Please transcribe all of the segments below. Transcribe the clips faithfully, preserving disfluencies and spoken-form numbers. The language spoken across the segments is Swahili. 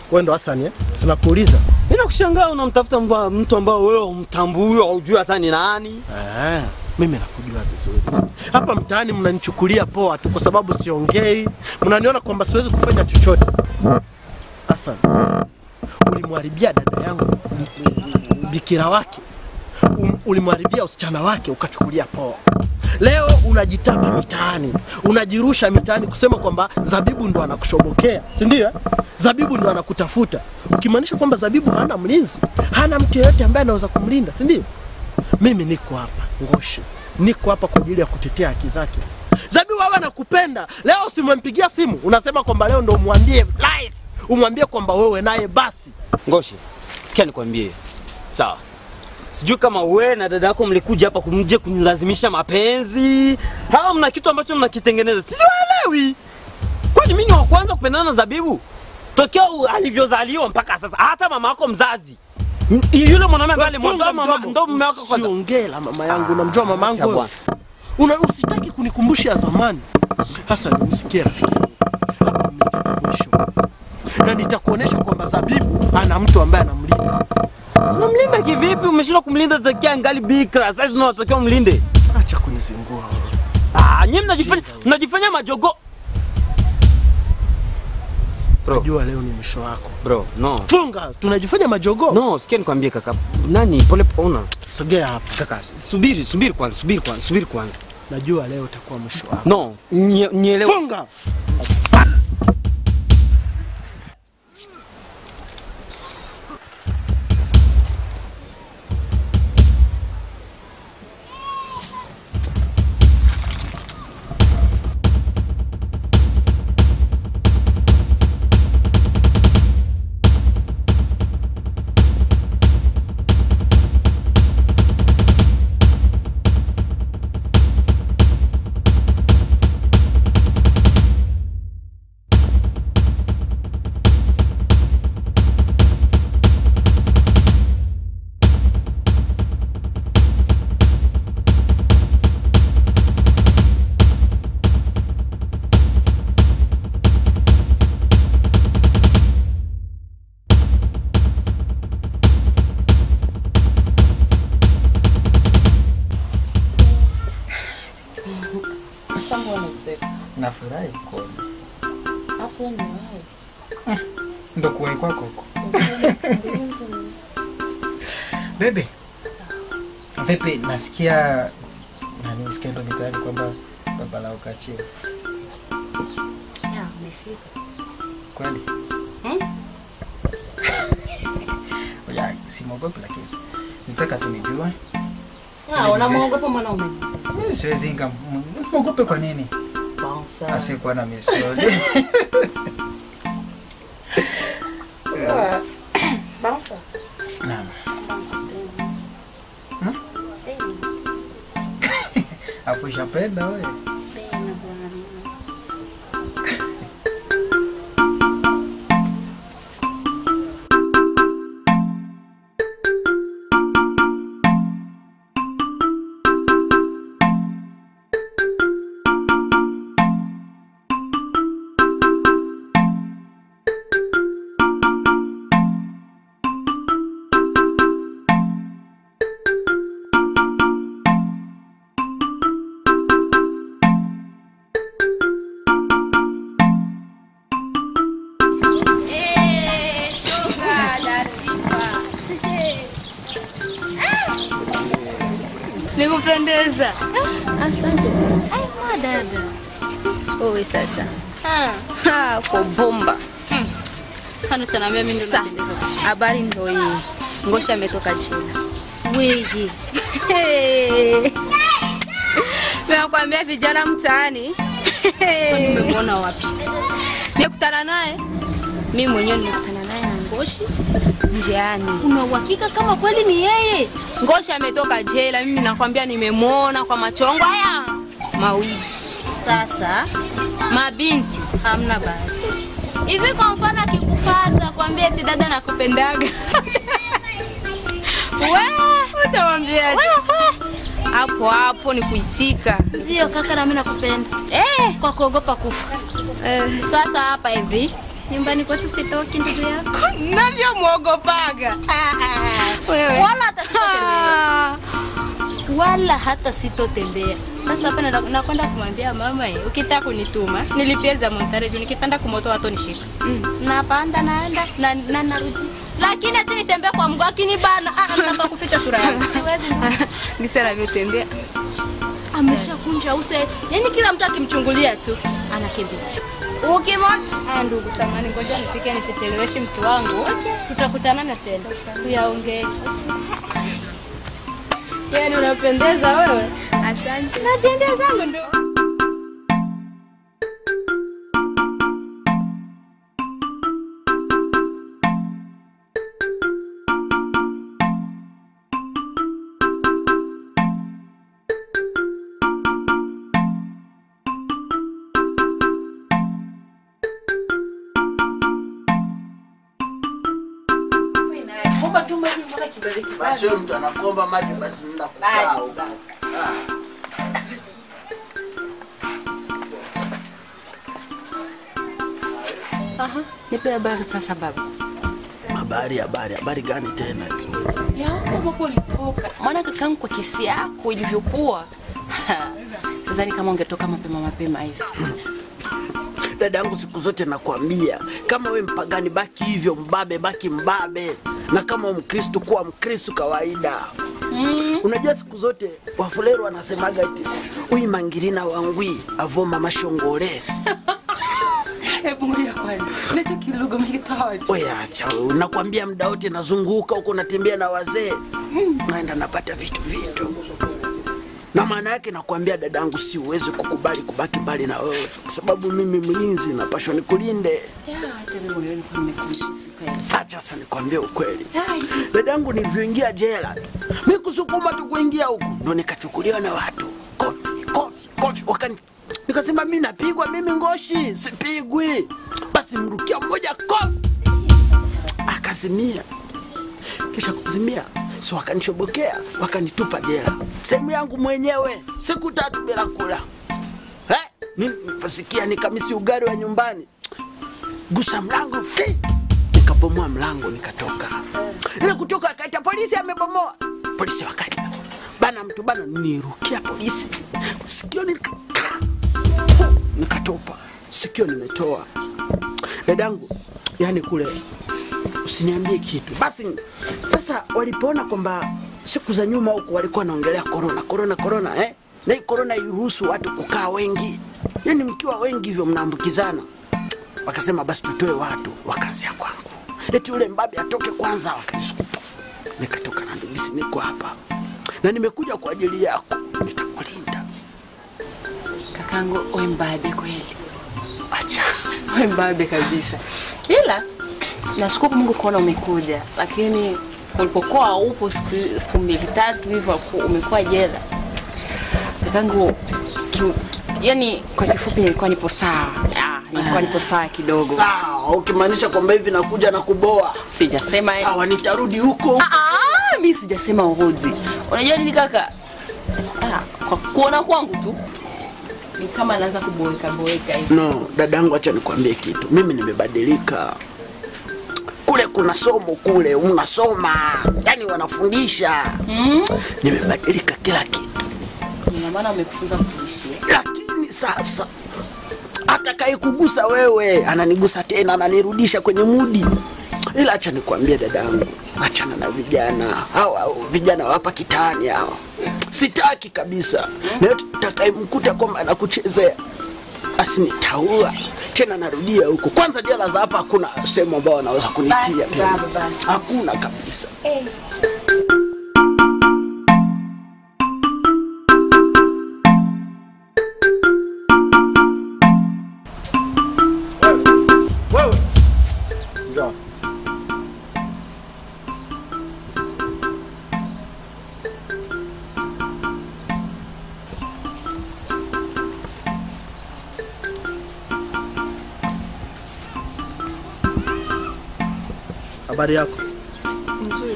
Wewe ndo Hassan eh? Sina kuuliza. Mimi nakushangaa unamtafuta mtu ambao wewe umtambui au hujui hata ni nani? Eh, mimi nakujua vizuri. Hapa mtaani mnanichukulia poa tu kwa sababu siongei. Mnaniona kwamba siwezi kufanya chochote. Hassan, ulimharibia dada yangu bikira wake. Um, ulimharibia usichana wake ukachukulia poa. Leo unajitapa mitaani, unajirusha mitaani kusema kwamba Zabibu ndo anakushobokea, si ndio? Zabibu ndo anakutafuta. Ukimaanisha kwamba Zabibu hana mlinzi, hana mtu yeyote ambaye anaweza kumlinda, si ndio? Mimi niko hapa, Ngoshi. Niko hapa kwa ajili ya kutetea haki zake. Zabibu wewe anakupenda. Leo usimwampigia simu, unasema kwamba leo ndo umwambie live. Umwambie kwamba wewe naye basi. Ngoshi, sikia nikwambie. Sawa. Sijui kama wewe na dada yako mlikuja hapa kumje kunilazimisha mapenzi. Hawa mna kitu ambacho mnakitengeneza. Sisi waelewi. Kwani mimi ni wa kwanza kupendana na Zabibu? Tokea alivyozaliwa mpaka sasa. Hata mama yako mzazi. Yule mwanaume ambaye alimwondoa mama ndo mume wako kwanza. Siongela mama yangu, unamjua mama yangu. Una usitaki kunikumbusha zamani. Hasa nisikie rafiki yangu. Hapa nimefika mwisho. Na nitakuonesha kwamba Zabibu ana mtu ambaye anamlinda. Unamlinda kivipi? Umeshindwa kumlinda takia ngali bikra. Sasa unataka umlinde. Acha kunizingua. Ah, nyinyi mnajifanya mnajifanya majogo. Bro, najua leo ni mwisho wako. Bro, no. Funga, tunajifanya majogo. No, sikia nikwambie kaka. Nani pole pona. Sogea hapa. Kaka, subiri, subiri kwanza, subiri kwanza, subiri kwanza. Najua leo utakuwa mwisho wako. No, nielewe. Funga. Nafurahi kwa. Afu ni wewe. Ndo kuwai kwako huko. Bebe. Vipi nasikia nani nasikia ndo mitaani kwamba baba lao kachio. Ya, umefika. Kweli? Hmm? Oya, si mwogopi lakini nitaka tu nijue. Ah, unamwogopa mwanaume? Mimi siwezi ngam. Mwogope kwa nini? Bouncer. Asikuwa na misoli. Bouncer. Naam. Hmm? Afu ishapenda wewe. Nimependeza. Asante. Ai madada. Wewe sasa. Ah, Ha, kwa bomba. Hmm. Hano sana mimi ndio napendeza kushika. Habari ndio hii. Ngosha ametoka jela. Wewe. Nakwambia vijana mtaani. Umemwona wapi? Nikutana naye. Mimi mwenyewe nimekutana naye na Ngoshi njiani. Una uhakika kama kweli ni yeye? Ngoshi ametoka jela, mimi nakwambia nimemwona kwa machongo haya mawili. Sasa mabinti hamna bahati. Hivi kwa mfano akikufuata kwambia eti dada nakupendaga. Wewe utamwambia hapo hapo ni kuitika. Ndio kaka na mimi nakupenda. Eh, kwa kuogopa kufa. Eh, sasa hapa hivi Nyumbani kwetu sitoki ndugu yako. Navyo muogopaga. Wewe. Wala hata sitotembea. Wala hata sitotembea. Sasa hapa na nakwenda kumwambia mama eh, ukitaka kunituma nilipie za Montarejo nikipanda kumoto watu nishika. Mm. Napanda naenda na, na narudi. Lakini ati nitembea kwa mguu akinibana, ah nataka kuficha sura yangu. Siwezi ndugu. Ngisa anavyotembea. Ameshakunja uso. Yaani kila mtu akimchungulia tu anakimbia. Ukimwona, ah ndugu samani ngoja nifike nisicheleweshe mtu wangu. Okay. Tutakutana na tena. Tuyaongee. Yaani unapendeza wewe. Asante. Najiendea zangu ndio. Basi wewe mtu anakuomba maji basi mna kukaa huko. Aha, nipe habari sasa baba. Habari habari habari gani tena hizo? Ya huko hapo ulitoka. Maana kakangu kwa kesi yako ilivyokuwa. Sasa ni kama ungetoka mapema mapema hivi. Dadangu, siku zote nakwambia kama we mpagani baki hivyo, mbabe baki mbabe, na kama Mkristo kuwa Mkristo kawaida. Mm. Unajua siku zote Wafulero wanasemaga eti uimangirina wangwi avoma mashongole. Hebu ngoja kwanza. Nacho kilugo mkitawaje? Wewe acha wewe, nakwambia muda wote nazunguka huko natembea na wazee. Mm. Naenda napata vitu vitu. Na maana yake nakwambia dadangu, si uweze kukubali kubaki mbali na wewe kwa sababu mimi mlinzi na pasho nikulinde. Ya hata mimi moyoni nimekushika kweli. Acha sasa nikwambie ukweli. Dadangu, nilivyoingia jela, mimi kusukuma tu kuingia huko ndo nikachukuliwa na watu. Kofi, kofi, kofi wakani. Nikasema mimi napigwa, mimi ngoshi, sipigwi. Basi mrukia mmoja kofi. Akazimia. Kisha kuzimia, so wakanishobokea, wakanitupa jela. Sehemu yangu mwenyewe, siku tatu bila kula. Eh? Mimi nifasikia nikamisi ugali wa nyumbani. Gusa mlango, ki! Nikabomoa mlango nikatoka. Ile kutoka akaita polisi amebomoa. Polisi wakaja. Bana mtu bana, nirukia polisi. Sikio nika nikatopa. Sikio nimetoa. Dadangu, yani kule usiniambie kitu. Basi sasa walipoona kwamba siku za nyuma huko walikuwa wanaongelea corona, corona, corona eh? Na hii corona iliruhusu watu kukaa wengi. Yaani mkiwa wengi hivyo mnaambukizana. Wakasema basi tutoe watu, wakaanzia kwangu. Eti ule mbabe atoke kwanza, wakanisukupa. Nikatoka na ndugu, niko hapa. Na nimekuja kwa ajili yako, nitakulinda. Kakangu, wewe mbabe kweli. Acha. Wewe mbabe kabisa. Ila nashukuru Mungu kuona umekuja, lakini ulipokuwa upo siku, siku mbili tatu hivyo umekuwa jela. Kakangu, ki, yani kwa kifupi nilikuwa nipo sawa. Ah, nilikuwa nipo sawa kidogo. Sawa, ukimaanisha kwamba hivi nakuja na kuboa. Sijasema hivi. Sawa, nitarudi huko. Ah, ah, mimi sijasema urudi. Unajua nini kaka? Ah, kwa kuona kwangu tu ni kama anaanza kuboeka boeka hivi. No, dadangu, acha nikwambie kitu. Mimi nimebadilika. Kule kuna somo kule unasoma, yani wanafundisha. Mm. Nimebadilika kila kitu. Ina maana umekufunza kuishi. Lakini sasa atakaye kugusa wewe ananigusa tena, ananirudisha kwenye mudi. Ila acha nikwambie dadangu, achana na vijana. Hao hao vijana hapa kitani hao. Sitaki kabisa. Mm. Na atakaye mkuta kwamba anakuchezea asinitaua. Tena narudia huko. Kwanza jela za hapa hakuna sehemu ambao wanaweza kunitia tena. Hakuna kabisa. Eh. Wewe. Njoo. Habari yako? Nzuri.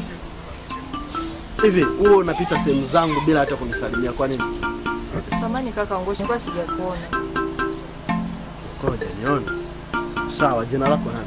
Hivi wewe unapita sehemu zangu bila hata kunisalimia, kwa nini? Samani kaka, ngoja kwa sijakuona. Ngoja nione. Sawa, jina lako nani?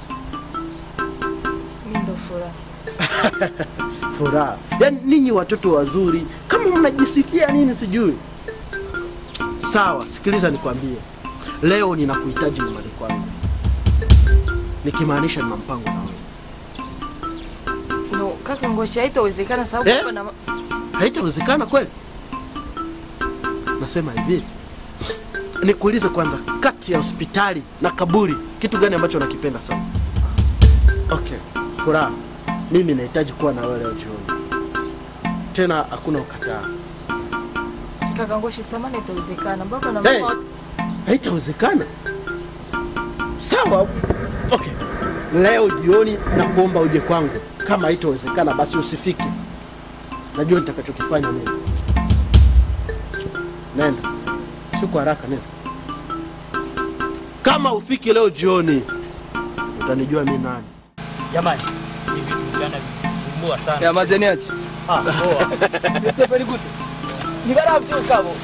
Mimi ndo Furaha. Furaha. Yaani ninyi watoto wazuri kama mnajisifia nini sijui. Sawa, sikiliza nikwambie. Leo ninakuhitaji nyumbani kwangu. Nikimaanisha nina mpango na wewe. No, kaka Ngoshi, haitawezekana sababu Eh? hapa na Haitawezekana kweli? Nasema hivi. Nikuulize kwanza, kati ya hospitali na kaburi, kitu gani ambacho unakipenda sana? Okay, Furaha. Mimi nahitaji kuwa na wewe leo jioni. Tena hakuna ukataa. kaka Ngoshi, samani itawezekana. Baba na Hey! mama Haitawezekana? Sawa. Okay. Leo jioni na kuomba uje kwangu. Kama haitawezekana basi usifike. Najua nitakachokifanya mimi. Nenda. Siku haraka nenda. Kama ufiki leo jioni utanijua mimi nani. Jamani, hivi vitu jana vinasumbua sana. Ya mazeniaje? Ah, poa. Yote very good. Ni bara mtu kabo.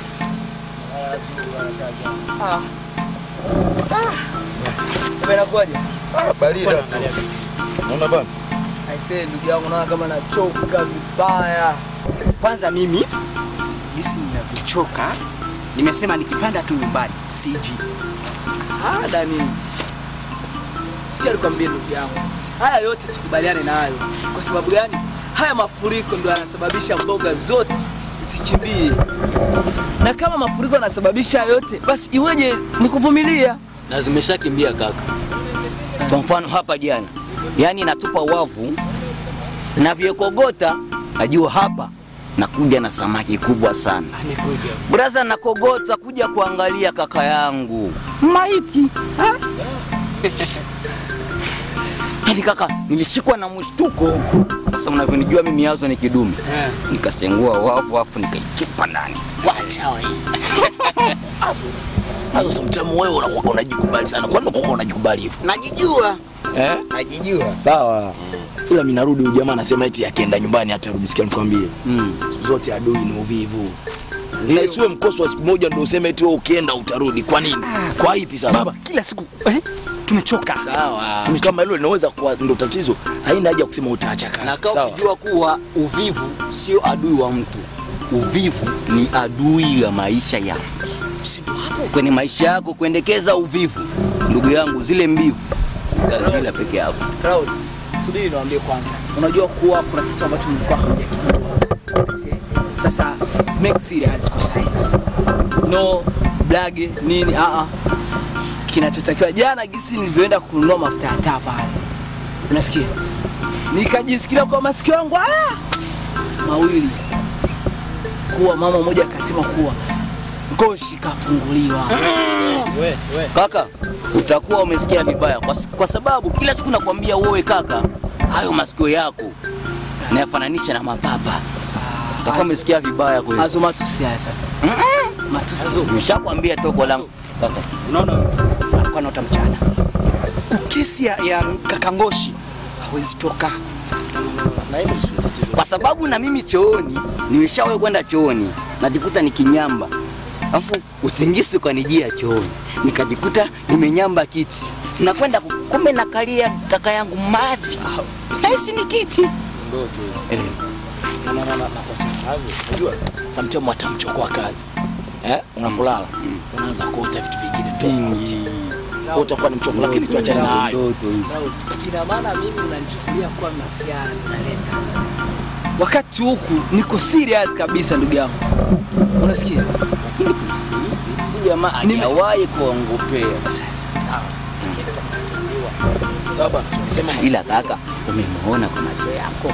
Ah. Ah. Bwana kwaje? Ah, barida tu. Unaona bana? Aisee, ndugu yangu naona kama nachoka vibaya. Kwanza mimi jinsi ninavyochoka, nimesema nikipanda tu nyumbani siji. Ah, Dani. Sikia nikwambie ndugu yangu. Haya yote tukubaliane nayo. Kwa sababu gani? Haya mafuriko ndio yanasababisha mboga zote zikimbie. Na kama mafuriko yanasababisha yote, basi iweje nikuvumilia? Na zimeshakimbia kaka. Kwa mfano hapa jana, yani natupa wavu na vyekogota, najua hapa nakuja na samaki kubwa sana. Amekuja. Braza nakogota kuja kuangalia kaka yangu maiti. Ha? Hadi kaka nilishikwa na mshtuko. Sasa mnavyonijua mimi yazo ni kidume. Eh. Nikasengua wavu afu nikaitupa ndani. Wacha wewe. Hayo sometimes wewe unakuwa unajikubali sana. Kwani unakuwa unajikubali hivyo? Najijua. Eh? Najijua. Sawa. Ila mimi narudi huyu jamaa anasema eti akienda nyumbani hata rudi, sikia nikwambie. Mm. Siku zote adui ni uvivu. Na isiwe mkoso wa siku moja ndio useme eti wewe ukienda utarudi. Kwa nini? Kwa ipi sasa? Baba, kila siku eh? Tumechoka. Sawa. Kama hilo linaweza kuwa ndio tatizo, haina haja kusema utaacha kazi. Na kama ukijua kuwa uvivu sio adui wa mtu, uvivu ni adui ya maisha yako. Si ndio hapo? Kwenye maisha yako kuendekeza uvivu, ndugu yangu, zile mbivu utazila peke yako. Raul, subiri niwaambie kwanza. Unajua kuwa kuna kitu ambacho mlikuwa hamjakijua. Sasa make serious kwa size. No blage nini a a. Kinachotakiwa jana gisi nilivyoenda kununua mafuta ya taa pale. Unasikia? Nikajisikia kwa masikio yangu ah! mawili. Kuwa mama mmoja akasema kuwa Ngoshi kafunguliwa. We, we. Kaka, utakuwa umesikia vibaya kwa, kwa sababu kila siku nakwambia wewe kaka, hayo masikio yako nayafananisha na mapapa. Utakuwa umesikia vibaya kweli. Azo matusi haya sasa. Matusi. Nimeshakwambia toko langu kaka. Unaona mtu alikuwa anaota mchana. Kesi ya, ya kaka Ngoshi hawezi toka. Na hilo sio tatizo. Kwa sababu na mimi chooni, nimeshawahi kwenda chooni, najikuta nikinyamba. Alafu usingisi ukanijia chooni. Nikajikuta nimenyamba kiti. Nakwenda kumbe nakalia kaka yangu mavi. Na hisi ni kiti. Ndio tu. Eh. Na na na na unajua sometimes watamchokoa kazi. Eh? Unapolala unaanza kuota vitu vingine vingi. Kwa utakuwa ni mchoko, lakini tuachane na hayo. Ina maana mimi unanichukulia kuwa masiara naleta. Wakati huku niko serious kabisa ndugu yangu. Unasikia? Lakini tusikilize. Huyu jamaa hajawahi kuongopea. Sasa Sawa. Sawa bana, unasema Ila kaka, umemuona kwa macho yako.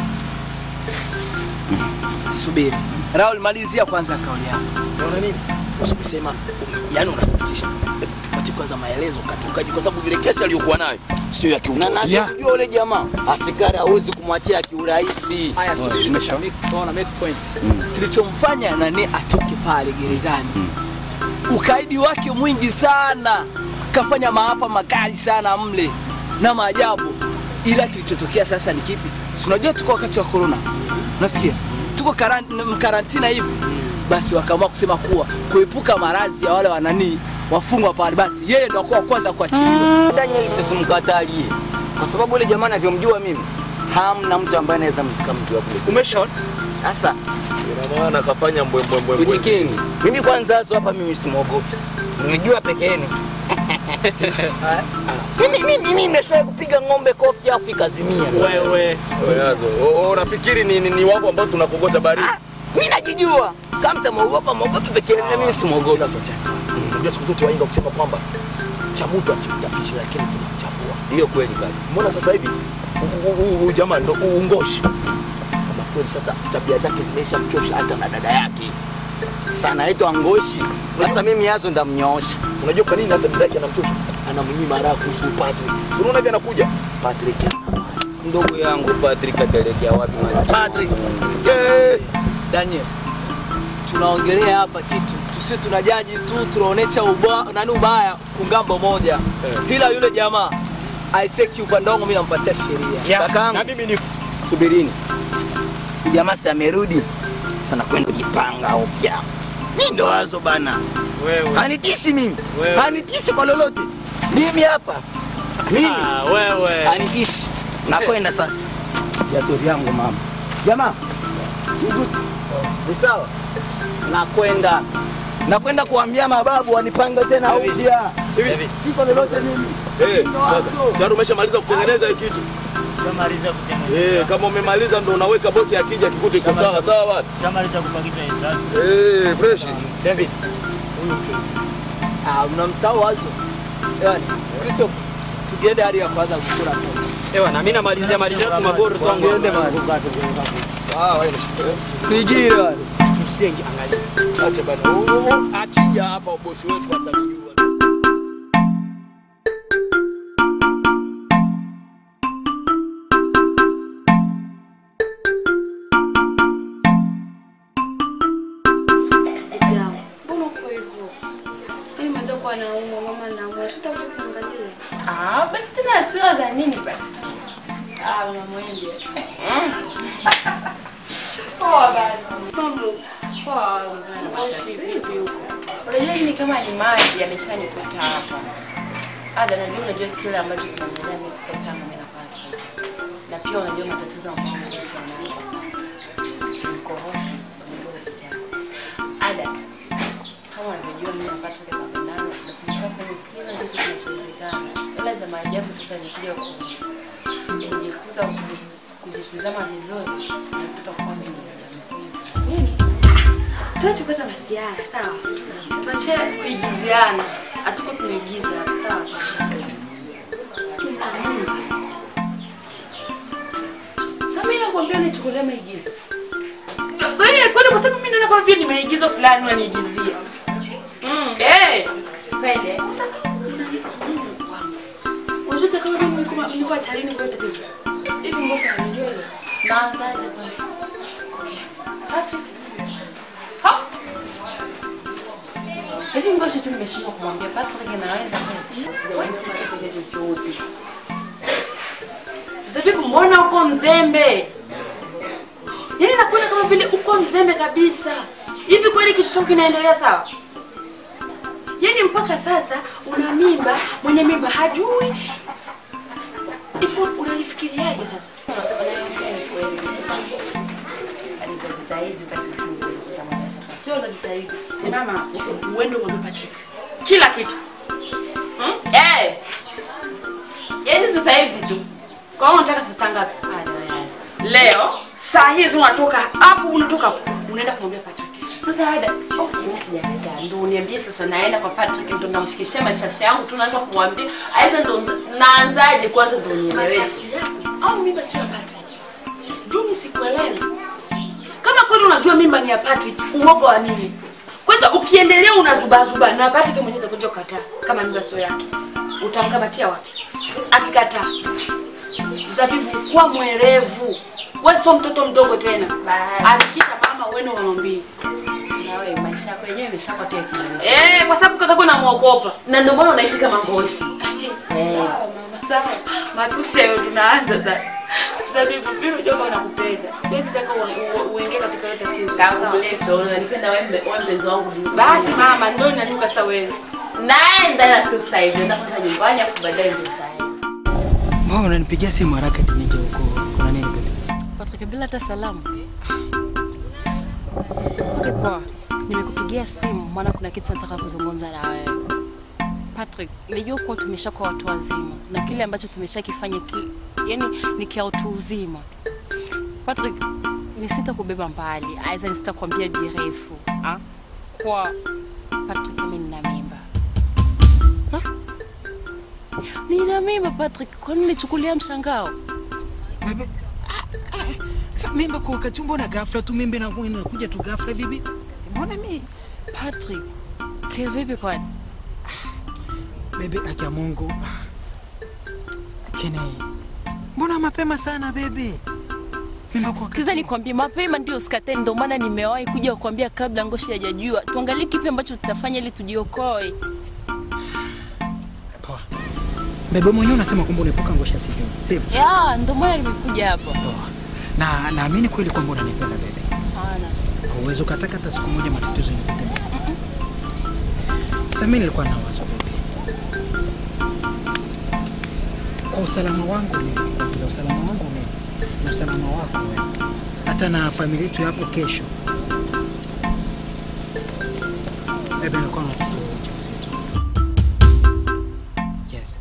subiri. Raul, malizia kwanza kauli yako. unaona nini? Usisema yani unathibitisha. Hebu tupatie kwanza maelezo katokaje, kwa sababu ile kesi aliyokuwa nayo sio ya Na kiutoto. najua yule jamaa asikari hawezi kumwachia kiurahisi. Haya, subiri. Tunaona make point. Kilichomfanya nani atoke pale gerezani. Ukaidi wake mwingi sana. Kafanya maafa makali sana mle na maajabu. Ila kilichotokea sasa ni kipi? Si unajua tuko wakati wa corona. Unasikia? Tuko karantina hivi. Basi wakaamua kusema kuwa kuepuka maradhi ya wale wanani wafungwa pale, basi yeye ndio kwa kwanza kuachiliwa. Daniel tusimkatalie. Kwa sababu yule jamaa anavyomjua mimi, hamna mtu ambaye anaweza mzika mtu hapo. Umeshaona? Sasa ina maana kafanya mbwe mbwe mbwe. Kujikeni. Mimi kwanza hapo hapa mimi simuogopi. Nimejua peke yenu. Mimi mimi mimi nimeshawahi kupiga ng'ombe kofi afu ikazimia. Wewe weazo. Unafikiri ni ni wapo ambao tunakogota baridi? Mimi najijua. Kama mtamuogopa muogope peke yenu, mimi simuogopi. Unajua siku zote wainga kusema kwamba cha mtu achimtapishi lakini tunamchafua. Hiyo kweli kali. Mbona sasa hivi huyu jamaa ndo ungoshi. Kama kweli sasa tabia zake zimeshamchosha hata na dada yake. Sana aitwa Ngoshi. Sasa mimi hazo ndamnyoosha. Unajua kwa nini hata dada yake anamchosha? Anamnyima raha kuhusu Patrick. Si unaona hivi anakuja? Patrick. Ndugu yangu Patrick ataelekea wapi maskini? Patrick. Sikia. Daniel. Tunaongelea hapa kitu. Tusi tunajaji tu, tunaonesha ubaya nani ubaya kungambo moja. Eh. Ila yule jamaa aiseki upande wangu mimi nampatia sheria. Kakaangu. Na mimi ni subirini. Jamaa si amerudi. Sana kwenda kujipanga upya. Mimi ndo wazo bana. Wewe. Hanitishi mimi. Hanitishi kwa lolote. Mimi hapa. Mimi. Ah, wewe. Hanitishi. Nakwenda sasa. Viatu yangu mama. Jamaa. Ni sawa. Nakwenda. Nakwenda kuambia mababu wanipanga tena upya. Hivi. Siko lolote mimi. Eh, tayari umeshamaliza kutengeneza hiki kitu? Shamaliza kutengeneza. Eh, kama umemaliza ndo unaweka bosi akija kikute iko sawa sawa bwana. Shamaliza kupakiza risasi. Eh, fresh. David. Huyu mtu. Ah, mnamsahau wazo. Yaani, Christopher, tukiende hadi ya kwanza kukula kwa. Ewa na mimi namalizia malizia tu magoro tu wangu. Tuende mahali. Sawa, ile shida. Tujiri wale. Tusienge angalia. Acha bana. Akija hapa bosi wetu atamjua. Ah, basi tena sio za nini basi? Ah, mama mwende. Poa basi. Mambo. Poa. Moshi vipi huko? Unajua ni kama ni maji yameshanikuta hapa. Ada na ndio unajua kile ambacho kinaendelea ni kati yangu mimi na Patrick. Na pia unajua matatizo ambayo nimeishi nayo kwa sasa. Niko hofu ndio peke yangu. Ada. Kama unajua mimi na Patrick tunapendana na tumeshafanya kila kitu kinachowezekana. Ila cha maajabu sasa ni kuja ku kujikuta kujitizama vizuri nakuta kwamba ni nini? Tuache kwanza masiara, sawa? Tuache kuigiziana. Hatuko tunaigiza hapa, sawa? Sasa mimi nakwambia nichukulie maigizo. Kwani kwani kwa sababu mimi naona kama vile ni maigizo fulani unaniigizia. Mm, eh. Kweli. Sasa unajua kama mimi niko niko hatarini kwa tatizo. Hivi mbona unajua hilo? Naanzaje kwanza? Patrick. Ha? Hivi ngoja tu nimeshindwa kumwambia Patrick anaweza kweli. Zabibu, mbona uko mzembe? Yaani nakuona kama vile uko mzembe kabisa. Hivi kweli kitu chako kinaendelea sawa? Yaani mpaka sasa una mimba, mwenye mimba hajui. Hivi unalifikiriaje sasa? Alijitahidi basi nisimwonyesha. Sio unajitahidi. Simama uende uone Patrick. Kila kitu. Hmm? Eh. Yaani sasa hivi tu. Kwa hiyo unataka sasa ngapi? Leo saa hizi unatoka hapo unatoka hapo unaenda kumwambia Patrick. Sasa hada, okay mimi sijaenda. Ndio uniambie sasa naenda kwa Patrick ndio namfikishia machafu yangu tunaanza kumwambia. Aidha ndio naanzaje kwanza ndio nieleweshe. Au mimba sio ya Patrick. Jumi sikuelewi. Kama kweli unajua mimba ni ya Patrick, uoga wa nini? Kwanza ukiendelea unazubazuba na Patrick mwenyewe atakuja kukataa kama mimba sio yake. Utamkamatia wapi? Akikataa. Zabibu, kuwa mwerevu. Wewe sio mtoto mdogo tena. Hakikisha mama wewe unamwambia. Na wewe maisha yako yenyewe imeshapotea kidogo. Eh, kwa sababu kakako namuogopa. Na ndio maana unaishi kama ngoshi. Eh. Sawa mama, sawa. Matusi hayo tunaanza sasa. Zabibu, mimi unajua kama nakupenda. Siwezi taka uingie katika hiyo tatizo. Kama ulecho, unanipenda wewe wewe mpenzi wangu. Basi mama, ndio inanuka sasa wewe. Naenda na sio sasa hivi. Nenda kwanza nyumbani afu baadaye ndio tutaenda. Mbona unanipigia simu haraka eti nije huko? Kuna nini bebe? Patrick, bila hata salamu. Okay, poa. Nimekupigia simu maana kuna kitu nataka kuzungumza na wewe. Patrick, nilijua kuwa tumeshakuwa watu wazima na kile ambacho tumeshakifanya ki, yani ni kia utu uzima. Patrick, nisitakubeba mbali, aidha nisitakwambia birefu. Ah? Kwa Patrick, mimi nina mimba. Ha? Nina mimba Patrick, kwa nini nichukulia mshangao? Bebe, sasa mimba kwa kachumbo na ghafla tu mimba na inakuja tu ghafla vipi? Mbona mimi Patrick, kivipi kwani? Bebe, acha Mungu. Kene. Mbona mapema sana bebe? Sikiza nikwambie, mapema ndio usikate, ndio maana nimewahi kuja kukwambia kabla Ngoshi hajajua. Tuangalie kipi ambacho tutafanya ili tujiokoe. Poa. Bebe, mwenyewe unasema kwamba unaepuka Ngoshi asijue. Sivyo? Ya, ndio maana nimekuja hapa. Poa. Na naamini kweli kwamba unanipenda bebe. Sana. Uwezo ukataka hata siku moja matatizo yanikute. Sasa mimi nilikuwa na wazo bebe. Kwa usalama wangu mimi, kwa usalama wangu mimi, na usalama wako wewe, hata na familia yetu hapo kesho. Bebe, nilikuwa na mtoto mjamzito. Yes.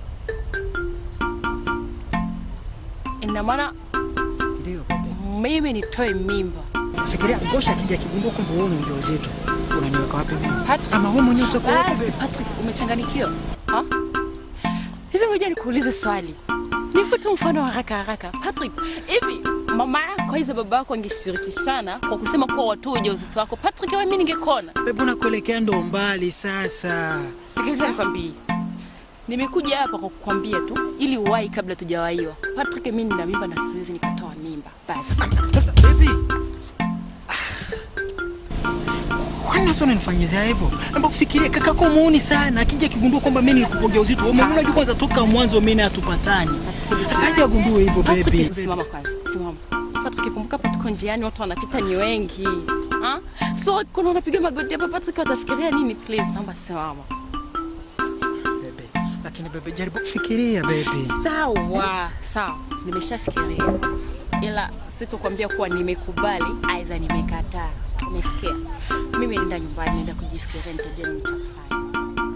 Ina maana ndio bebe, mimi nitoe mimba. Fikiria Ngoshi akija kigundua kwamba wewe una ujauzito, unaniweka wapi mimi? Ama wewe mwenyewe utakuwa wapi bebe? Patrick, umechanganyikiwa? Ha? Hivi ngoja nikuulize swali. Nipe tu mfano haraka haraka. Patrick, hivi mama yako hizo baba yako angeshirikishana kwa kusema kuwa watu ujauzito wako, Patrick wewe mimi ningekona. Bebe, unakuelekea ndo mbali sasa. Sikiliza nikwambie. Nimekuja hapa kwa kukwambia tu ili uwahi kabla tujawaiwa. Patrick, mimi nina mimba na siwezi nikatoa mimba. Basi. Sasa baby. Kwani sio unanifanyizia hivyo? Naomba kufikiria kaka yako muone sana. Akija kigundua kwamba mimi nilikupa ujauzito, wewe unajua kwanza toka mwanzo mimi hatupatani. Sasa haja gundue hivyo baby. Simama kwanza. Simama. Patrick, kumbuka hapo tuko njiani, watu wanapita ni wengi. Ha? So kuna unapiga magoti hapa Patrick, watafikiria nini? Please, naomba simama. Baby, lakini baby jaribu kufikiria baby. Sawa, sawa. Nimeshafikiria. Ila sitokuambia kuwa nimekubali, aidha nimekataa. Umesikia? Mimi nenda nyumbani, nenda kujifikiria nitajua nini cha kufanya.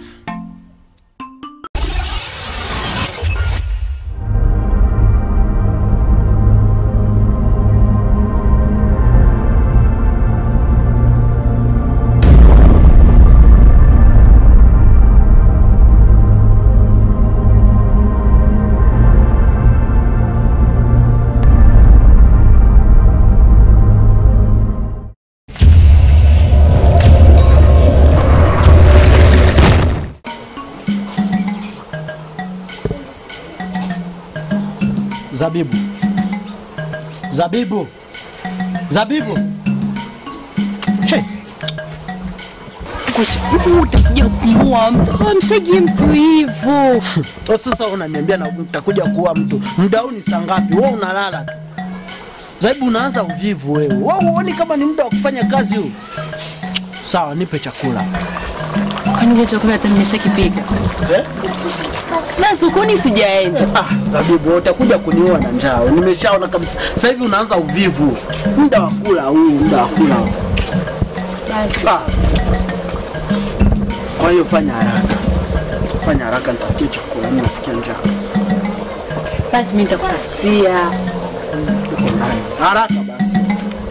Zabibu. Zabibu. Zabibu. Hey. Ngoshi, utakuja kumua mtu. Mshagie mtu hivyo. Sasa unaniambia na utakuja kuua mtu. Muda huu ni saa ngapi? Wewe unalala tu. Zabibu, unaanza uvivu wewe. Wewe uone kama ni muda wa kufanya kazi huu. Sawa, nipe chakula. Kwani hiyo chakula hata nimeshakipika? Eh? Na sokoni sijaenda. Ah, Zabibu, utakuja kuniua na njaa. Nimeshaona kabisa. Sasa hivi unaanza uvivu. Muda wa kula huu, muda wa kula. Ah. Kwa hiyo fanya haraka. Fanya haraka nitafutie chakula, mimi nasikia njaa. Basi mimi nitakutafutia. Haraka basi.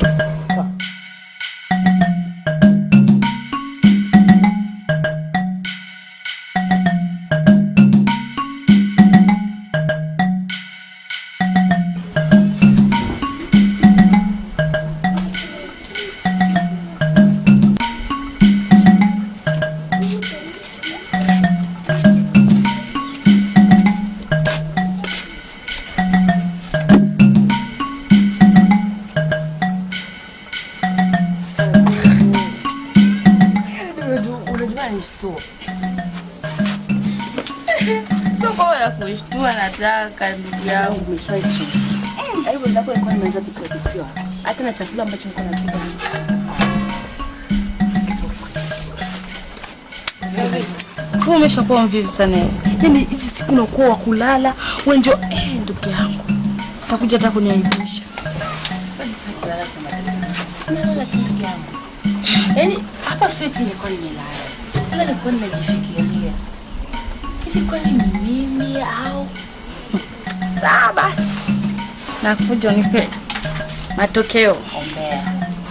Sio bora kushtua, nataka ndugu yangu umeshaichoka. Hebu ndako ilikuwa inaweza pitia pitia. Hata na chakula ambacho nilikuwa napika. Baby, Kama umeshakuwa mvivu sana. Yaani hizi siku unakuwa wa kulala, wewe ndio eh ndugu yangu. Utakuja hata kuniaibisha. Sasa nitakilala kwa matatizo. Sinalala kingi yangu. Yaani hapa switi nilikuwa nimelala. Ila nilikuwa ninajifikiria. Ilikuwa ni mimi au sawa basi. Nakuja unipe matokeo. Ombea.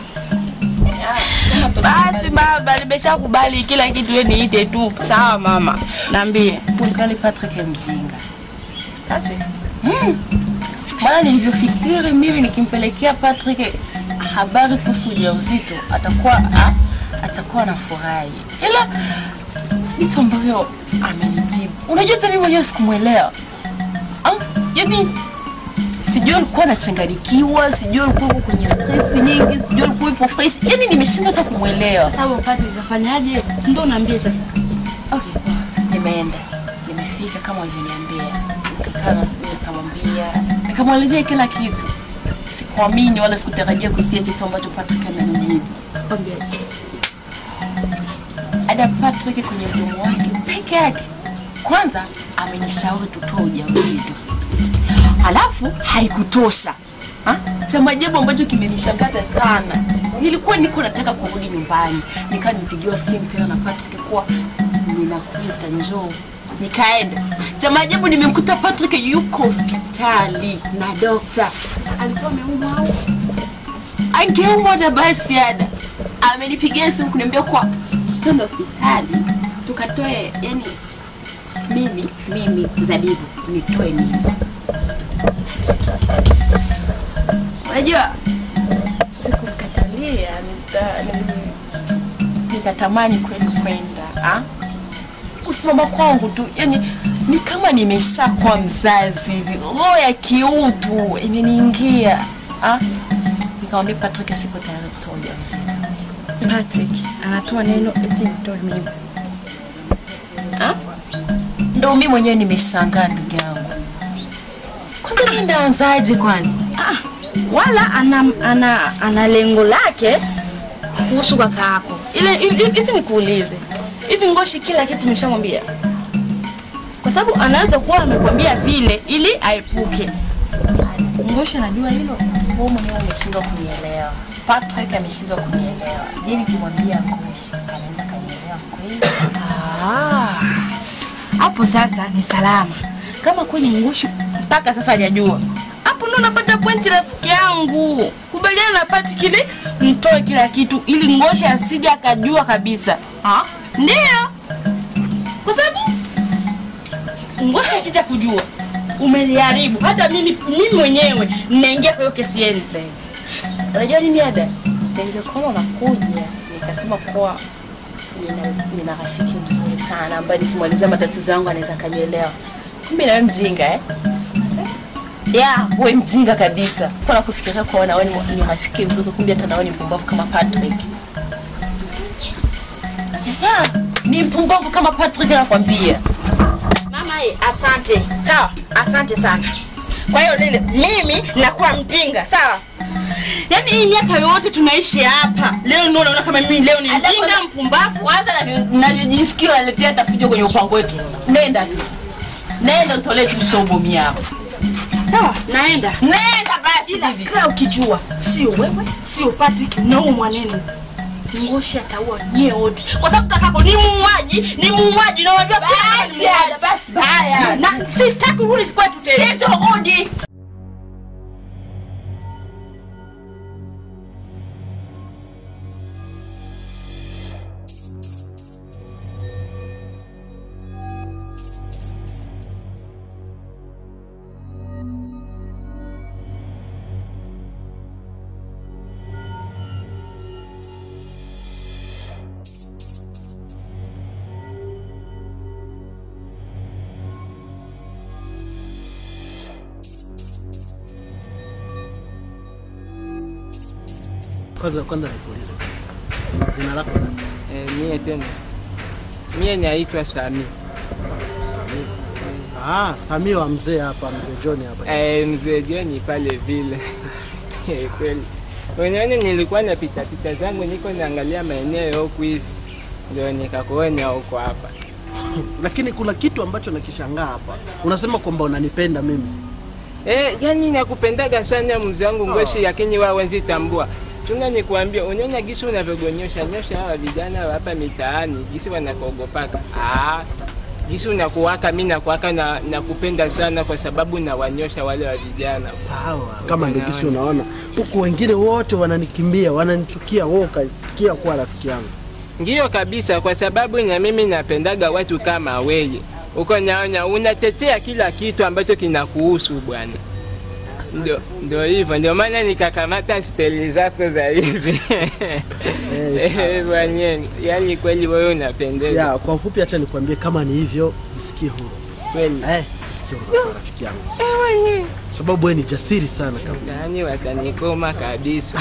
Basi baba, nimeshakubali kila kitu, wewe niite tu. Sawa mama. Niambie. Ulikali Patrick mjinga. Patrick. Mm. Maana nilivyofikiri mimi nikimpelekea Patrick habari kuhusu ujauzito atakuwa ha? atakuwa anafurahi. Ila vitu ambavyo amenijibu. Unajua hata mimi mwenyewe sikumuelewa. Ah, yaani sijui alikuwa anachanganyikiwa, sijui alikuwa kwenye stress nyingi, sijui alikuwa ipo fresh. Yaani nimeshinda hata kumuelewa. Sasa wewe Patrick unafanyaje? Si ndio unaambia sasa. Okay, nimeenda. Nimefika kama ulivyoniambia. Nikakaa nikamwambia, nikamwelezea kila kitu. Sikuamini wala sikutarajia kusikia kitu ambacho Patrick amenijibu. Kwambia ada Patrick kwenye mdomo wake peke yake. Kwanza amenishauri tutoe ujauzito. Alafu haikutosha. Ha? Cha maajabu ambacho kimenishangaza sana. Nilikuwa niko nataka kurudi nyumbani. Nikaa nipigiwa simu tena na Patrick kuwa ninakuita njoo. Nikaenda. Cha maajabu nimemkuta Patrick yuko hospitali na dokta. Sasa alikuwa ameumwa au? Angeumwa na basi ada. Amenipigia simu kuniambia kwa twende hospitali tukatoe, yani mimi mimi Zabibu nitoe mimba. Unajua sikumkatalia, nikatamani kweli kwenda. Ah, kusimama kwangu tu, yani ni kama nimeshakuwa mzazi hivi, roho ya kiutu imeniingia. Ah, nikamwambia Patrick sipo tayari kutoa ujauzito. Patrick anatoa neno eti nitoe mimba. Ah? Ndio mimi mwenyewe nimeshangaa ndugu yangu. Kwanza mimi naanzaje kwanza? Ah, wala ana ana ana lengo lake kuhusu kaka yako. Ile hivi nikuulize. Hivi Ngoshi kila kitu nimeshamwambia. Kwa sababu anaweza kuwa amekwambia vile ili aepuke. Ngoshi anajua hilo. Wewe mwenyewe umeshindwa kunielewa. Patrick ameshindwa kunielewa. Je, nikimwambia Ngoshi anaweza kanielewa kweli? Ah. Hapo sasa ni salama. Kama kweli Ngoshi mpaka sasa hajajua. Hapo ndo napata pointi rafiki yangu. Kubaliana na Patrick ili mtoe kila kitu ili Ngoshi asije akajua kabisa. Ah? Ndio. Kwa sababu Ngoshi akija kujua umeliharibu. Hata mimi mimi mwenyewe ninaingia kwa hiyo kesi yenu. Unajua nini ada? Ningekuwa nakuja nikasema kwa nina, nina rafiki mzuri sana ambaye nikimwelezea matatizo yangu anaweza kanielewa. Kumbe na wewe mjinga eh? Sasa yeah, wewe mjinga kabisa. Kwa kufikiria kwa wewe ni rafiki mzuri kumbe hata nawe ni mpumbavu kama Patrick. Yeah, ni mpumbavu kama Patrick anakuambia. Mama hii asante. Sawa? Asante sana. Kwa hiyo lile mimi nakuwa mjinga, sawa? Yaani hii miaka yote tunaishi hapa. Leo ndio unaona kama mimi leo ni mjinga mpumbavu. Kwanza najisikia naletea tafijo kwenye upango wetu. Nenda tu. Nenda utolee tu sobo miao. Sawa, naenda. Nenda basi ila kaa ukijua sio wewe, sio Patrick na huo mwaneno. Ngoshi ataua nyie wote. Kwa sababu kakako ni muuaji, ni muuaji na unajua kila ni muuaji. Basi haya. Na sitaki kurudi kwetu tena. Sitorudi. Kwanza kwanza nikuulize. Jina lako nani? Eh, mie tena. Mie naitwa Sami. Sami. Ah, Sami wa mzee hapa, mzee John hapa. Eh, mzee John pale vile. Eh, kweli. Wewe nilikuwa napita pita zangu niko naangalia maeneo huko hivi. Ndio nikakuona huko hapa. Lakini kuna kitu ambacho nakishangaa hapa. Unasema kwamba unanipenda mimi. Eh, yani nakupendaga sana mzee wangu Ngoshi, lakini wewe wenzi tambua. Chunga nikwambie, unaona gisi unavyogonyosha nyosha hawa vijana hapa mitaani, gisi wanakuogopaka. Ah, gisi unakuwaka mimi nakuwaka na nakupenda sana kwa sababu na wanyosha wale wa vijana. Sawa. Kama ndio gisi unaona, huku wengine wote wananikimbia, wananichukia, wewe ukasikia kuwa rafiki yangu. Ndio kabisa, kwa sababu na mimi napendaga watu kama wewe. Uko naona unatetea kila kitu ambacho kinakuhusu bwana. Ndio ndio hivyo, ndio maana nikakamata steli zako za hivi. Eh bwana, yani kweli wewe unapendeza. Ya, kwa ufupi acha nikwambie kama ni hivyo, nisikie huru. Kweli. Eh, nisikie huru rafiki yangu. Eh bwana. Sababu wewe ni jasiri sana kabisa. Yaani watanikoma kabisa.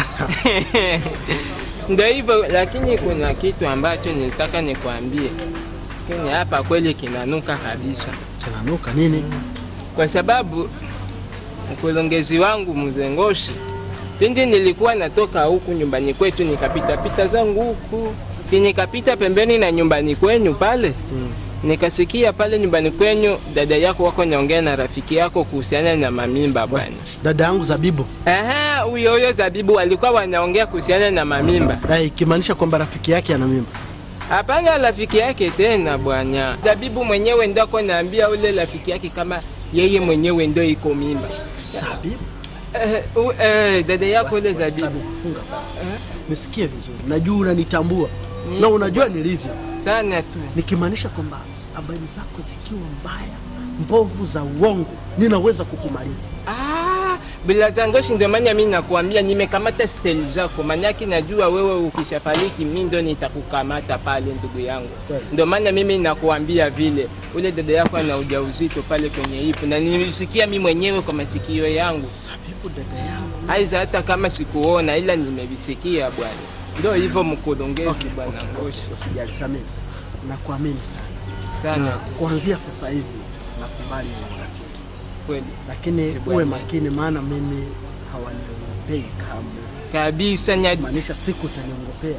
Ndio hivyo, lakini kuna kitu ambacho nilitaka nikwambie. Kini hapa kweli kinanuka kabisa. Kinanuka nini? Kwa sababu mkulongezi wangu mzee Ngoshi, pindi nilikuwa natoka huku nyumbani kwetu nikapita pita zangu huku, si nikapita pembeni na nyumbani kwenyu pale. Hmm. Nikasikia pale nyumbani kwenyu dada yako wako naongea na rafiki yako kuhusiana na mamimba bwana. Dada yangu Zabibu. Aha, huyo huyo Zabibu walikuwa wanaongea kuhusiana na mamimba. Eh, ikimaanisha kwamba rafiki yake ana mimba. Hapana, rafiki yake tena bwana. Zabibu mwenyewe ndio naambia ule rafiki yake kama yeye mwenyewe ndio iko mimba. Zabibu? Eh, uh, eh, dada yako ile Zabibu. Funga basi. Nisikie vizuri. Najua unanitambua. Na unajua nilivyo. Sana tu. Nikimaanisha kwamba habari zako zikiwa mbaya, mbovu za uongo, ninaweza kukumaliza. Ah, bila zangoshi ndio maana mimi nakuambia nimekamata steli zako. Maana yake najua wewe ukishafariki mimi ndio nitakukamata pale ndugu yangu. Ndio maana mimi nakuambia vile. Ule dada yako ana ujauzito pale kwenye ipo na nilisikia mimi mwenyewe kwa masikio yangu. Sababu dada yangu. Aiza hata kama sikuona ila nimevisikia bwana. Ndio hivyo mkulongezi okay, bwana okay, Ngoshi. Usijali sana. Nakuamini sana. Sana. Kuanzia sasa hivi nakubali urafiki. Kweli. Lakini uwe makini maana mimi hawaniongopei kamwe. Kabisa nya maanisha siku utaniongopea.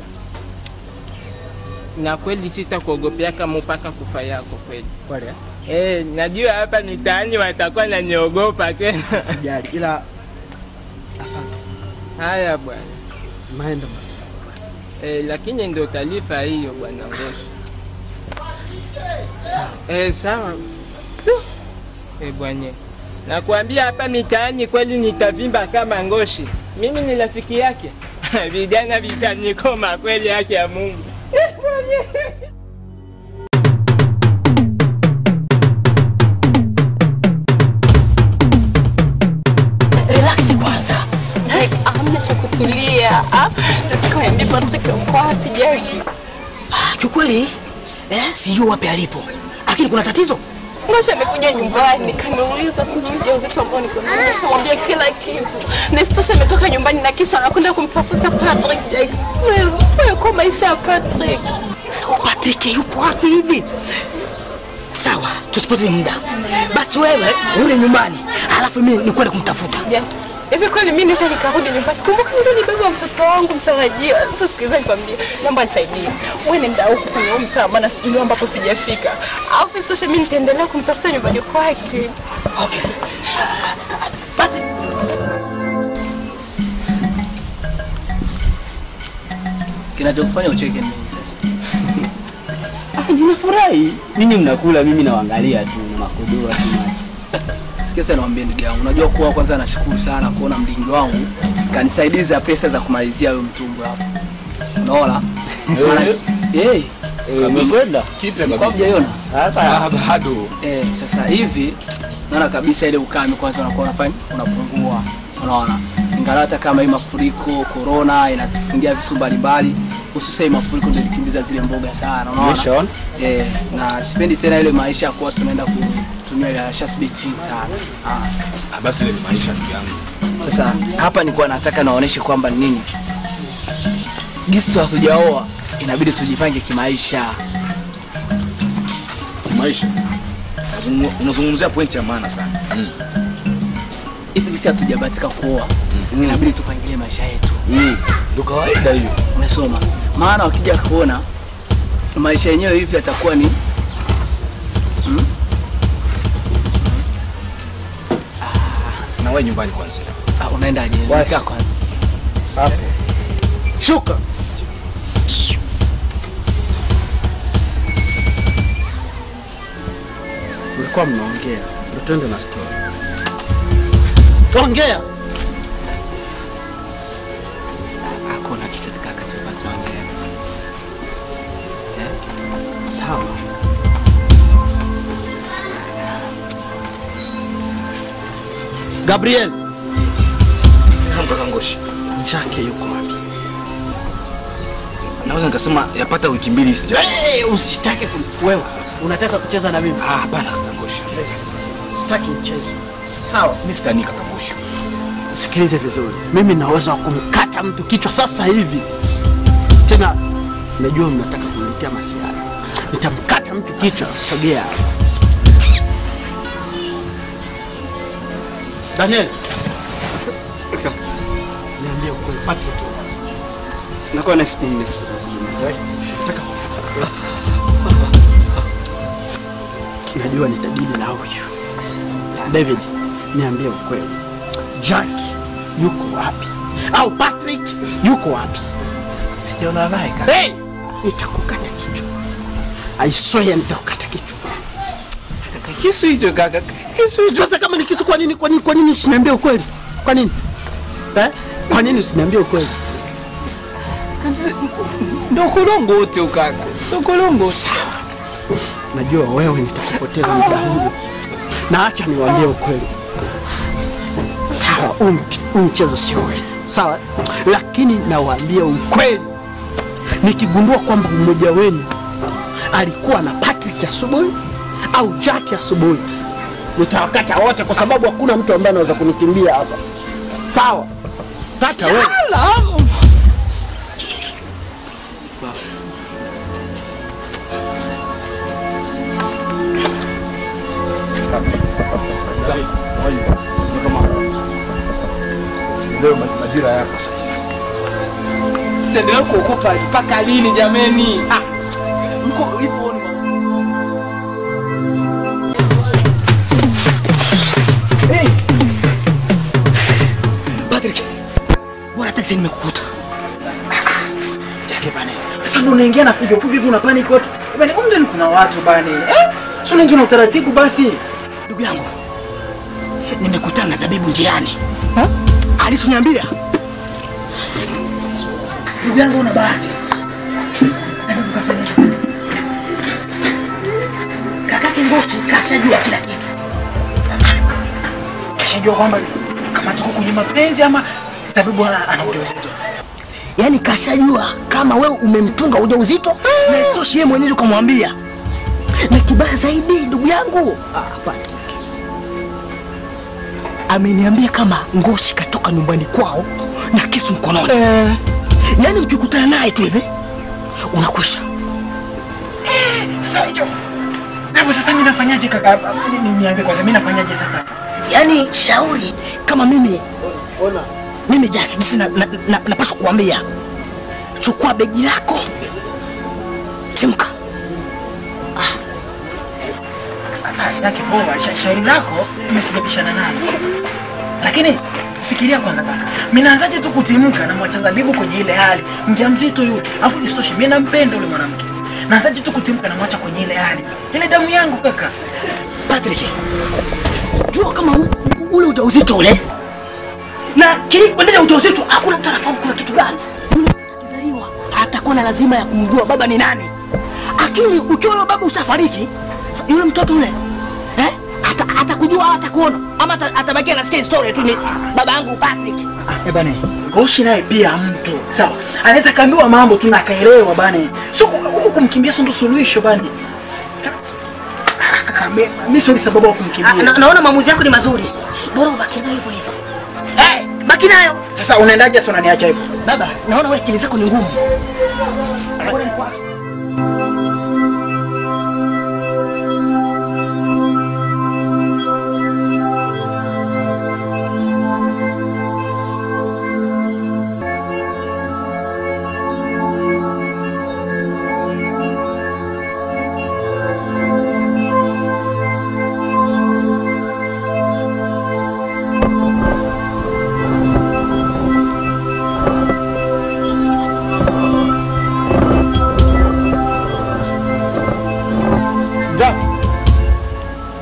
Na kweli sitakuogopea kama mpaka kufa yako kweli. Kweli? Eh, najua hapa mitaani watakuwa wananiogopa tena. Usijali ila asante. Haya bwana. Naenda. Eh, lakini ndio taarifa hiyo bwana Ngoshi. Sawa. Eh, sawa. Eh bwana. Nakwambia hapa mitaani kweli nitavimba kama Ngoshi. Mimi ni rafiki yake. Vijana vitanikoma kweli yake ya Mungu. Eh bwana. Relax kwanza. Hamna cha kutulia. Nataka niambie Patrick uko wapi Jackie? Ah, kiukweli eh, sijui wapi alipo. Lakini kuna tatizo. Ngoshi amekuja nyumbani, kaniuliza kuhusu ujauzito ambao niko nao. Nimeshamwambia kila kitu. Na isitoshe ametoka nyumbani na kisa anakwenda kumtafuta Patrick Jackie. Wewe kwa maisha ya Patrick. Sawa, Patrick yupo wapi hivi? Sawa, tusipoteze muda. Basi wewe ule nyumbani, alafu mimi nikwenda kumtafuta. Jackie. Hivi kweli mimi naweza nikarudi nyumbani? Kumbuka ndio ni baba mtoto wangu mtarajiwa. Sasa sikiliza nikwambie, naomba nisaidie. Wewe nenda huko kwenye mtaa maana sijui ambapo sijafika. Alafu isitoshe mimi nitaendelea kumtafuta nyumbani kwake. Okay. Basi. Kinachokufanya ucheke nini sasa? Ah, nimefurahi. Ninyi mnakula, mimi naangalia tu na makodoro tu. Sikia sana niambie ndugu yangu. Unajua kuwa kwanza nashukuru sana kuona mlingi wangu kanisaidiza pesa za kumalizia huyo mtumbwe hapo. Unaona? Eh. Umekwenda? Kipi kabisa? Hujaiona? Hapa bado. Eh, sasa hivi naona kabisa ile ukame kwanza unakuwa unafanya unapungua. Unaona? Ingawa hata kama hii mafuriko, corona inatufungia vitu mbalimbali, hususan mafuriko ndio ilikimbiza zile mboga sana. Unaona? Eh, na sipendi tena ile maisha kwa tunaenda ku tumia ya shasbeti sana. Ah, basi ile maisha ndugu yangu. Sasa hapa nilikuwa nataka naoneshe kwamba nini? Gisi hatujaoa inabidi tujipange kimaisha. Maisha. Unazungumzia pointi ya maana sana. Mm. Hivi gisi hatujabatika kuoa, mm. inabidi tupangilie maisha yetu. Mm. Ndio kawaida hiyo. Umesoma. Maana wakija kuona maisha yenyewe hivi atakuwa ni wewe nyumbani kwanza. Ah, unaendaje? Kaa kwanza. Hapo. Shuka. Mlikuwa mnaongea. Ndio twende na story. Tuongea. Hakuna chochote kaka tulikuwa tunaongea. Eh? Sawa. Gabriel. Kaka Ngoshi. Jake yuko wapi? Naweza nikasema yapata wiki mbili sija. Hey, usitake wewe. Unataka kucheza na mimi? Ah, hapana kaka Ngoshi. Sitaki mchezo. Sawa, mimi sitani kaka Ngoshi. Sikilize vizuri. Mimi na uwezo wa kumkata mtu kichwa sasa hivi. Tena najua mnataka kuniletea masiara. Nitamkata mtu kichwa. Sogea. Daniel. Niambie ukweli, Patrick. Nakuwa na siku nne sasa. Nataka najua nitadili na huyu. David, niambie ukweli. Jack yuko wapi? Au Patrick yuko wapi? Sijaona naye kaka. Hey! Nitakukata kichwa. I swear nitakukata kichwa. Kaka kisu hicho kaka. Kisu hicho. Sasa kama ni kisu kwa nini kwa nini kwa nini usiniambie ukweli? Kwa nini? Eh? Kwa nini usiniambie ukweli? Ndo kolongo wote ukaka. Ndo kolongo. Sawa. Najua wewe nitakupoteza muda huu. Na acha niwaambie ukweli. Sawa, um, mchezo sio wewe. Sawa? Lakini nawaambia ukweli. Nikigundua kwamba mmoja wenu alikuwa na Patrick asubuhi au Jack asubuhi, nitawakata wote kwa sababu hakuna mtu ambaye anaweza kunikimbia hapa. Sawa? Kata wewe. Leo majira yako sasa. Tutaendelea kuokopa mpaka lini jameni? Ah. Mko hivyo ni Hey! Patrick. Bwana taxi nimekukuta. Jake bana. Sasa ndo unaingia na fujo fujo hivi una panic watu. Bana kumbe kuna watu bana. Eh? Sio unaingia na utaratibu basi. Ndugu yangu. Nimekutana na Zabibu njiani. Ha? Alisuniambia. Ndugu yangu una bahati. Kakake Ngoshi kashajua kila kitu. Kashajua kwamba kama tuko kwenye mapenzi ama Zabibu ana ujauzito. Yaani kashajua kama wewe umemtunga ujauzito na isitoshe yeye mwenyewe ukamwambia. Na kibaya zaidi ndugu yangu. Ah, Patrick. Ameniambia kama Ngoshi katoka nyumbani kwao na kisu mkononi. Eh. Yaani ukikutana naye tu hivi unakwisha. Eh, sasa hiyo. Hapo sasa mimi nafanyaje kaka? Niambie kwanza mimi nafanyaje sasa? Yaani shauri kama mimi ona mimi Jack basi na, na, na, napaswa kuambia. Chukua begi lako. Timka. Yake poa, shauri lako umesijabishana naye. Lakini fikiria kwanza kaka. Mimi naanzaje tu kutimka na mwacha Zabibu kwenye ile hali. Mjamzito yule. Alafu isitoshe mimi nampenda yule mwanamke. Naanzaje tu kutimka na mwacha kwenye ile hali. Ile damu yangu kaka. Patrick. Jua kama u, ule ujauzito ule. Na kile ujauzito hakuna mtu anafahamu kuna kitu gani. Yule akizaliwa atakuwa na lazima ya kumjua baba ni nani. Lakini ukiona baba ushafariki, yule mtoto ule eh ata atakujua atakuona ama atabaki anasikia story tu ni baba yangu Patrick. Eh bana, Ngoshi naye pia mtu. Sawa. Anaweza kaambiwa mambo tu na akaelewa bana. Sio huko kumkimbia ndo suluhisho bana. Kaka mimi sio sababu ya kumkimbia. Na, naona maamuzi yako ni mazuri. Bora ubaki nayo hivyo hivyo. Eh, baki nayo. Sasa unaendaje sasa unaniacha hivyo? Baba, naona wewe akili zako ni ngumu.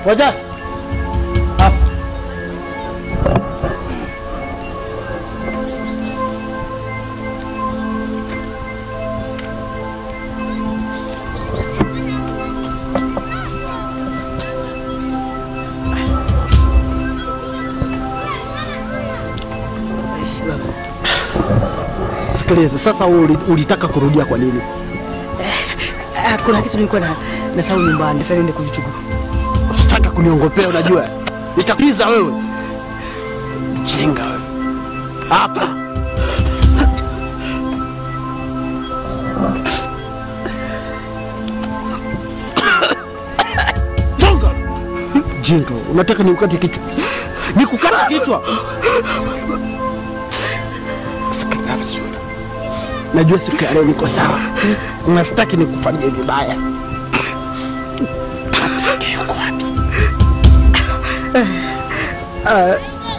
Ngoja. Hapa. Sikiliza, sasa wewe ulitaka kurudia kwa nini? Eh, kuna kitu nilikuwa na nasahau nyumbani, sasa niende kuvichukua. Usitaka kuniongopea, unajua nitakuliza wewe. Jinga wewe. Hapa. Jinga. Jinga, unataka niukate kichwa? Nikukate kichwa? Sikiliza vizuri. Najua siku ya leo niko sawa. Na sitaki nikufanyie vibaya. Patrick yuko wapi? Ah.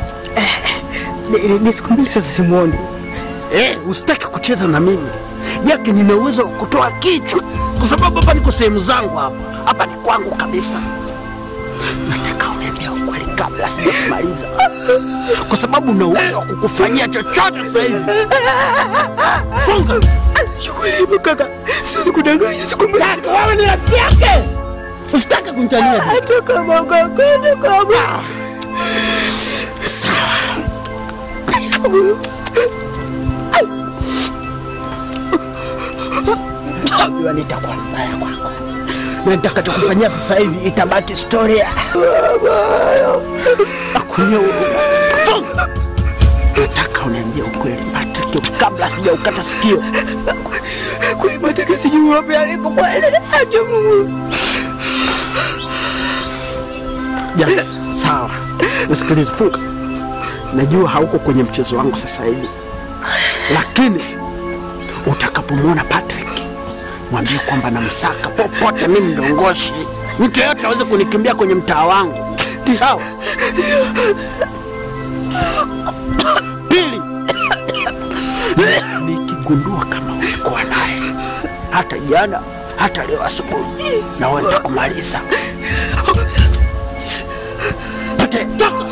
Ni siku mbili sasa simuoni. Eh, usitaki kucheza na mimi. Jaki nina uwezo wa kutoa kichwa kwa sababu hapa niko sehemu zangu hapa. Hapa ni kwangu kabisa. Nataka uniambie ukweli kabla sijamaliza. Kwa sababu una uwezo wa kukufanyia chochote sasa hivi. Funga. Shughuli kaka. Siwezi kudanganya siku mbili. Wewe ni rafiki yake. Usitaki kunitania. Hata kama kwenda kama. Sawa. Najua nitakuwa mbaya kwako. Na nitakachokufanyia sasa hivi itabaki historia. Akunywa huruma. Nataka uniambie ukweli Patrick kabla sijaukata sikio. Kwani Patrick sijui wapi aliko kwa ile haja Mungu. Ja, sawa. Nisikilize, funga. Najua hauko kwenye mchezo wangu sasa hivi. Lakini utakapomwona Patrick, mwambie kwamba namsaka popote mimi mdongoshi. Mtu yote aweze kunikimbia kwenye mtaa wangu. Sawa? Pili. Nikigundua kama ulikuwa naye hata jana hata leo asubuhi na wewe nitakumaliza. Pate, toka.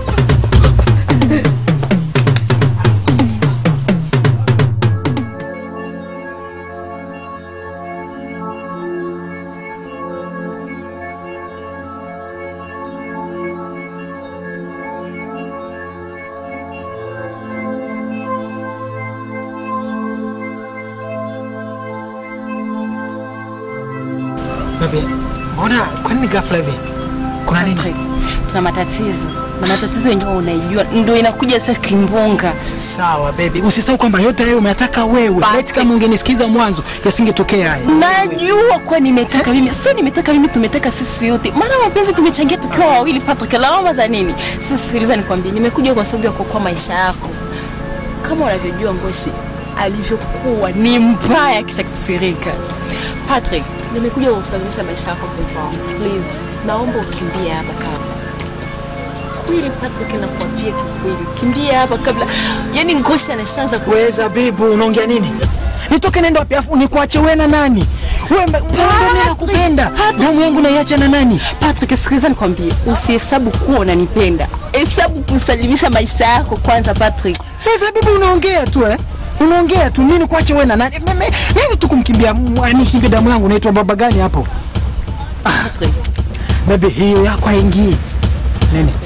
Bebe, mbona kwa nini ghafla hivi? Kuna nini? Tuna matatizo. Na matatizo yenyewe unaijua, ndio inakuja sasa kimbonga. Sawa baby, usisahau kwamba yote hayo umetaka wewe. Eti kama ungenisikiza mwanzo yasingetokea haya. Najua kwa nimetaka mimi, sio nimetaka mimi, tumetaka sisi yote. Maana mapenzi tumechangia tukiwa wawili, Patrick, lawama za nini? Sasa sikiliza nikwambie, nimekuja kwa sababu ya kuokoa maisha yako. Kama unavyojua Ngoshi alivyokuwa ni mbaya kisha kisirika. Patrick, nimekuja kusababisha maisha yako mpenzi wangu. Please, naomba ukimbie hapa kabla. Kweli Patrick, nakuapia kikweli. Kimbia hapa kabla. Yaani Ngoshi anashaanza ku... Wewe Zabibu, unaongea nini? Nitoke nenda wapi afu nikuache wewe na nani? Wewe ndio mimi nakupenda. Damu yangu naiacha na nani? Patrick, sikiliza nikwambie, usihesabu kuwa unanipenda. Hesabu kusalimisha maisha yako kwanza Patrick. Wewe Zabibu unaongea tu eh? Unaongea tu, nini kuache wewe na nani? Nani tu kumkimbia, ani kimbia damu yangu, naitwa baba gani hapo? Ah, baby hiyo yako haingii. Nini?